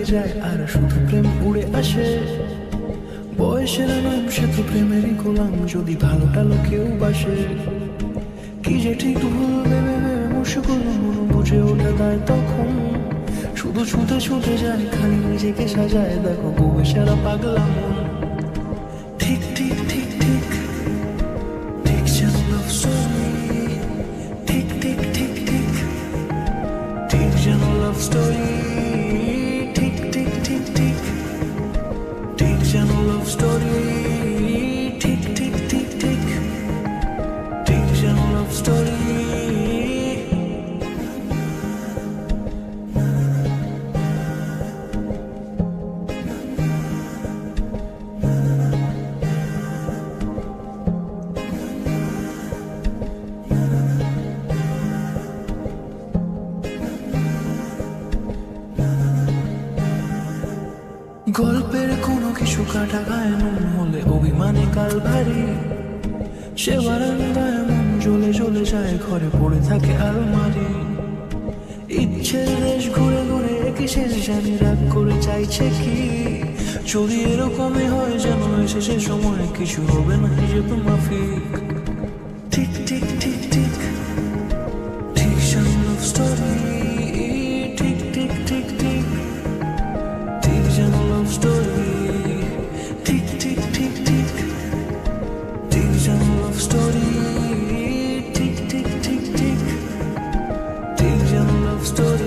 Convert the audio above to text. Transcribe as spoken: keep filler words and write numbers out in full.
যায় আর শুধু প্রেম উড়ে আসে। বয়সের নাম সে তো প্রেমেরই গোলাম, যদি ভালো টালো কেউ বাসে। কি যে ঠিক ভুল ভেবে ভেবে মুশকুল, মন বুঝে ওঠে তার তখন। শুধু ছুটে ছুটে যায়, খালি নিজেকে সাজায়, দেখো বউয়ে সারা পাগলা মন। ঠিক ঠিক ঠিক ঠিক ঠিক যেন লাভ স্টোরি, ঠিক ঠিক ঠিক ঠিক ঠিক যেন লাভ স্টোরি, ঠিক ঠিক ঠিক ঠিক ঠিক যেন লাভ স্টোরি, ঠিক ঠিক ঠিক ঠিক ঠিক যেন লাভ স্টোরি। গল্পের কোনো কিছু কাটা গায়ে নুন হলে অভিমানে কাল ভারী। সে বারান্দায় মন জ্বলে জ্বলে যায়, ঘরে পড়ে থাকে আলমারি। ইচ্ছের দেশ ঘুরে ঘুরে একই শেষ জানি, রাগ করে চাইছে কি। যদি এরকমই হয় যেন এসে সে সময় কিছু হবে না হিসেবে মাফিক। ঠিক ঠিক ঠিক ঠিক ঠিক যেন লাভ স্টোরি, ঠিক ঠিক ঠিক ঠিক ঠিক যেন লাভ স্টোরি, ঠিক ঠিক ঠিক ঠিক ঠিক যেন লাভ স্টোরি, ঠিক ঠিক ঠিক ঠিক ঠিক যেন লাভ স্টোরি।